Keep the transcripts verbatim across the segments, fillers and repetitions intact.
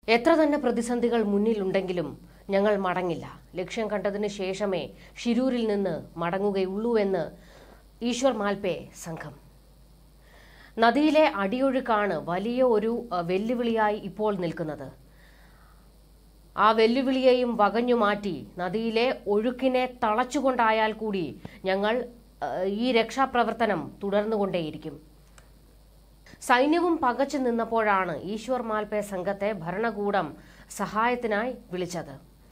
എത്ര തന്നെ പ്രതിസന്ധികൾ മുന്നിലുണ്ടെങ്കിലും ഞങ്ങൾ മടങ്ങില്ല. ലക്ഷ്യം കണ്ടതിന് ശേഷമേ ഷിരൂരിൽ നിന്ന് മടങ്ങുകയുള്ളൂ എന്ന് ഈശ്വർ മാൽപേ സംഘം. നദിയിലെ അടിയൊഴുക്കാണ് വലിയ ഒരു വെല്ലുവിളിയായി ഇപ്പോൾ നിൽക്കുന്നത്. ആ വെല്ലുവിളിയെയും വകഞ്ഞുമാറ്റി നദിയിലെ ഒഴുക്കിനെ തളച്ചുകൊണ്ടായാൽ കൂടി ഞങ്ങൾ ഈ രക്ഷാപ്രവർത്തനം തുടർന്നുകൊണ്ടേയിരിക്കും. സൈന്യവും പകച്ചു നിന്നപ്പോഴാണ് ഈശ്വർ മാൽപേ സംഘത്തെ ഭരണകൂടം സഹായത്തിനായി വിളിച്ചത്.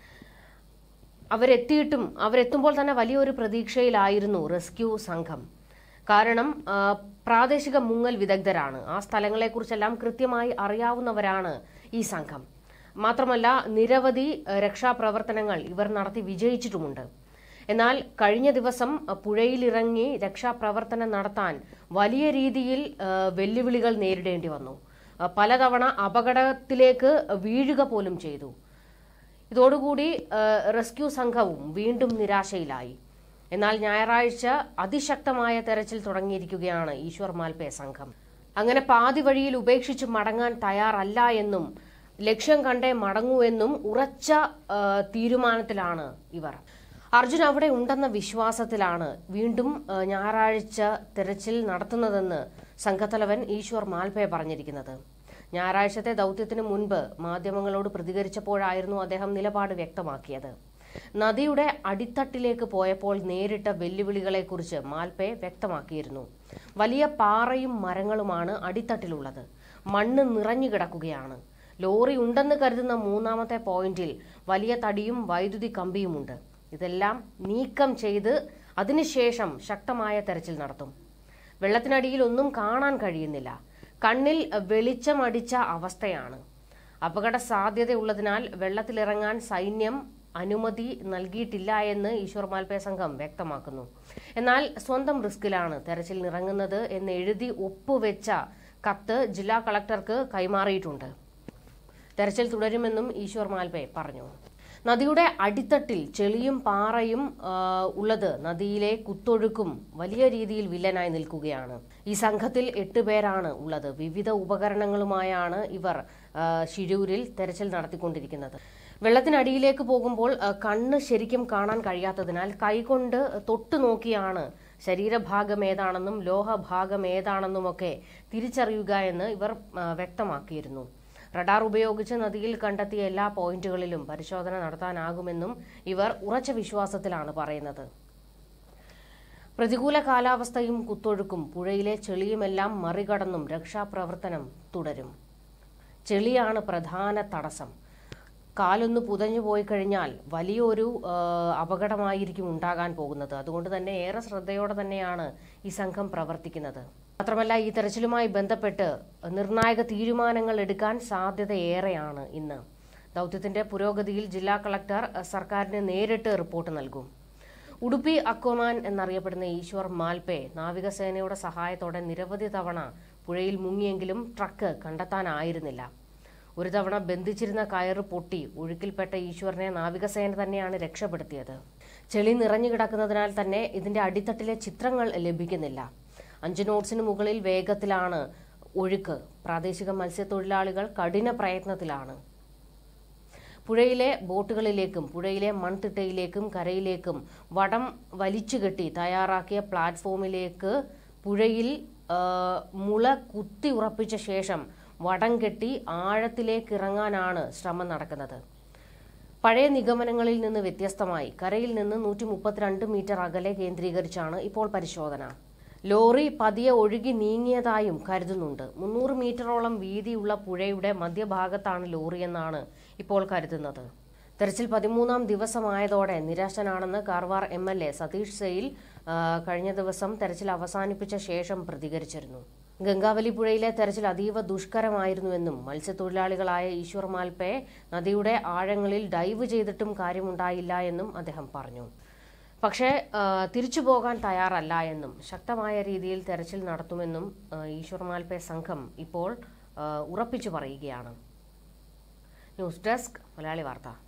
അവരെത്തിയിട്ടും അവരെത്തുമ്പോൾ തന്നെ വലിയൊരു പ്രതീക്ഷയിലായിരുന്നു റെസ്ക്യൂ സംഘം. കാരണം പ്രാദേശിക മുങ്ങൽ വിദഗ്ധരാണ്, ആ സ്ഥലങ്ങളെക്കുറിച്ചെല്ലാം കൃത്യമായി അറിയാവുന്നവരാണ് ഈ സംഘം. മാത്രമല്ല നിരവധി രക്ഷാപ്രവർത്തനങ്ങൾ ഇവർ നടത്തി വിജയിച്ചിട്ടുമുണ്ട്. എന്നാൽ കഴിഞ്ഞ ദിവസം പുഴയിലിറങ്ങി രക്ഷാപ്രവർത്തനം നടത്താൻ വലിയ രീതിയിൽ വെല്ലുവിളികൾ നേരിടേണ്ടി വന്നു. പലതവണ അപകടത്തിലേക്ക് വീഴുക പോലും ചെയ്തു. ഇതോടുകൂടി റെസ്ക്യൂ സംഘവും വീണ്ടും നിരാശയിലായി. എന്നാൽ ഞായറാഴ്ച അതിശക്തമായ തെരച്ചിൽ തുടങ്ങിയിരിക്കുകയാണ് ഈശ്വർ മാൽപേ സംഘം. അങ്ങനെ പാതി വഴിയിൽ ഉപേക്ഷിച്ച് മടങ്ങാൻ തയ്യാറല്ല എന്നും ലക്ഷ്യം കണ്ടേ മടങ്ങൂ എന്നും ഉറച്ച തീരുമാനത്തിലാണ് ഇവർ. അർജുൻ അവിടെ ഉണ്ടെന്ന വിശ്വാസത്തിലാണ് വീണ്ടും ഞായറാഴ്ച തെരച്ചിൽ നടത്തുന്നതെന്ന് സംഘത്തലവൻ ഈശ്വർ മാൽപേ പറഞ്ഞിരിക്കുന്നത്. ഞായറാഴ്ചത്തെ ദൌത്യത്തിന് മുൻപ് മാധ്യമങ്ങളോട് പ്രതികരിച്ചപ്പോഴായിരുന്നു അദ്ദേഹം നിലപാട് വ്യക്തമാക്കിയത്. നദിയുടെ അടിത്തട്ടിലേക്ക് പോയപ്പോൾ നേരിട്ട വെല്ലുവിളികളെക്കുറിച്ച് മാൽപേ വ്യക്തമാക്കിയിരുന്നു. വലിയ പാറയും മരങ്ങളുമാണ് അടിത്തട്ടിലുള്ളത്. മണ്ണ് നിറഞ്ഞു കിടക്കുകയാണ്. ലോറി ഉണ്ടെന്ന് കരുതുന്ന മൂന്നാമത്തെ പോയിന്റിൽ വലിയ തടിയും വൈദ്യുതി കമ്പിയുമുണ്ട്. ഇതെല്ലാം നീക്കം ചെയ്ത് അതിനുശേഷം ശക്തമായ തെരച്ചിൽ നടത്തും. വെള്ളത്തിനടിയിൽ ഒന്നും കാണാൻ കഴിയുന്നില്ല. കണ്ണിൽ വെളിച്ചമടിച്ച അവസ്ഥയാണ്. അപകട സാധ്യതയുള്ളതിനാൽ വെള്ളത്തിലിറങ്ങാൻ സൈന്യം അനുമതി നൽകിയിട്ടില്ല എന്ന് ഈശ്വർ മാൽപേ സംഘം വ്യക്തമാക്കുന്നു. എന്നാൽ സ്വന്തം റിസ്കിലാണ് തെരച്ചിലിനിറങ്ങുന്നത് എന്ന് എഴുതി ഒപ്പുവെച്ച കത്ത് ജില്ലാ കളക്ടർക്ക് കൈമാറിയിട്ടുണ്ട്. തെരച്ചിൽ തുടരുമെന്നും ഈശ്വർ മാൽപേ പറഞ്ഞു. നദിയുടെ അടിത്തട്ടിൽ ചെളിയും പാറയും ഉള്ളത് നദിയിലെ കുത്തൊഴുക്കും വലിയ രീതിയിൽ വില്ലനായി നിൽക്കുകയാണ്. ഈ സംഘത്തിൽ എട്ട് പേരാണ് ഉള്ളത്. വിവിധ ഉപകരണങ്ങളുമായാണ് ഇവർ ഷിരൂരിൽ തെരച്ചിൽ നടത്തിക്കൊണ്ടിരിക്കുന്നത്. വെള്ളത്തിനടിയിലേക്ക് പോകുമ്പോൾ കണ്ണ് ശരിക്കും കാണാൻ കഴിയാത്തതിനാൽ കൈകൊണ്ട് തൊട്ടു നോക്കിയാണ് ശരീരഭാഗം ഏതാണെന്നും ലോഹഭാഗം ഏതാണെന്നുമൊക്കെ തിരിച്ചറിയുക എന്ന് ഇവർ വ്യക്തമാക്കിയിരുന്നു. റഡാർ ഉപയോഗിച്ച് നദിയിൽ കണ്ടെത്തിയ എല്ലാ പോയിന്റുകളിലും പരിശോധന നടത്താനാകുമെന്നും ഇവർ ഉറച്ച വിശ്വാസത്തിലാണ് പറയുന്നത്. പ്രതികൂല കാലാവസ്ഥയും കുത്തൊഴുക്കും പുഴയിലെ ചെളിയുമെല്ലാം മറികടന്നും രക്ഷാപ്രവർത്തനം തുടരും. ചെളിയാണ് പ്രധാന തടസ്സം. കാലൊന്ന് പുതഞ്ഞു പോയി കഴിഞ്ഞാൽ വലിയൊരു അപകടമായിരിക്കും ഉണ്ടാകാൻ പോകുന്നത്. അതുകൊണ്ട് തന്നെ ഏറെ ശ്രദ്ധയോടെ തന്നെയാണ് ഈ സംഘം പ്രവർത്തിക്കുന്നത്. മാത്രമല്ല ഈ തെരച്ചിലുമായി ബന്ധപ്പെട്ട് നിർണായക തീരുമാനങ്ങൾ എടുക്കാൻ സാധ്യതയേറെയാണ് ഇന്ന്. ദൌത്യത്തിന്റെ പുരോഗതിയിൽ ജില്ലാ കളക്ടർ സർക്കാരിന് നേരിട്ട് റിപ്പോർട്ട് നൽകും. ഉടുപ്പി അക്വമാൻ എന്നറിയപ്പെടുന്ന ഈശ്വർ മാൽപേ നാവികസേനയുടെ സഹായത്തോടെ നിരവധി തവണ പുഴയിൽ മുങ്ങിയെങ്കിലും ട്രക്ക് കണ്ടെത്താനായിരുന്നില്ല. ഒരു തവണ ബന്ധിച്ചിരുന്ന കയറ് പൊട്ടി ഒഴുക്കിൽപ്പെട്ട ഈശ്വറിനെ നാവികസേന തന്നെയാണ് രക്ഷപ്പെടുത്തിയത്. ചെളി നിറഞ്ഞു കിടക്കുന്നതിനാൽ തന്നെ ഇതിന്റെ അടിത്തട്ടിലെ ചിത്രങ്ങൾ ലഭിക്കുന്നില്ല. അഞ്ച് നോട്ട്സിന് മുകളിൽ വേഗത്തിലാണ് ഒഴുക്ക്. പ്രാദേശിക മത്സ്യത്തൊഴിലാളികൾ കഠിന പ്രയത്നത്തിലാണ്. പുഴയിലെ ബോട്ടുകളിലേക്കും പുഴയിലെ മൺതിട്ടയിലേക്കും കരയിലേക്കും വടം വലിച്ചുകെട്ടി തയ്യാറാക്കിയ പ്ലാറ്റ്ഫോമിലേക്ക് പുഴയിൽ മുള കുത്തി ഉറപ്പിച്ച ശേഷം വടം കെട്ടി ആഴത്തിലേക്ക് ഇറങ്ങാനാണ് ശ്രമം നടക്കുന്നത്. പഴയ നിഗമനങ്ങളിൽ നിന്ന് വ്യത്യസ്തമായി കരയിൽ നിന്ന് നൂറ്റി മുപ്പത്തിരണ്ട് മീറ്റർ അകലെ കേന്ദ്രീകരിച്ചാണ് ഇപ്പോൾ പരിശോധന. ലോറി പതിയെ ഒഴുകി നീങ്ങിയതായും കരുതുന്നുണ്ട്. മുന്നൂറ് മീറ്ററോളം വീതിയുള്ള പുഴയുടെ മധ്യഭാഗത്താണ് ലോറിയെന്നാണ് ഇപ്പോൾ കരുതുന്നത്. തെരച്ചിൽ പതിമൂന്നാം ദിവസമായതോടെ നിരാശനാണെന്ന് Karwar M L A Satish Sail കഴിഞ്ഞ ദിവസം തെരച്ചിൽ അവസാനിപ്പിച്ച ശേഷം പ്രതികരിച്ചിരുന്നു. ഗംഗാവലി പുഴയിലെ തെരച്ചിൽ അതീവ ദുഷ്കരമായിരുന്നുവെന്നും മത്സ്യത്തൊഴിലാളികളായ ഈശ്വർ മാൽപേ നദിയുടെ ആഴങ്ങളിൽ ഡൈവ് ചെയ്തിട്ടും കാര്യമുണ്ടായില്ല എന്നും അദ്ദേഹം പറഞ്ഞു. പക്ഷേ തിരിച്ചു പോകാൻ തയ്യാറല്ല എന്നും ശക്തമായ രീതിയിൽ തെരച്ചിൽ നടത്തുമെന്നും ഈശ്വർ മാൽപേ സംഘം ഇപ്പോൾ ഉറപ്പിച്ചു പറയുകയാണ്. ന്യൂസ് ഡെസ്ക് മലയാളി വാർത്ത.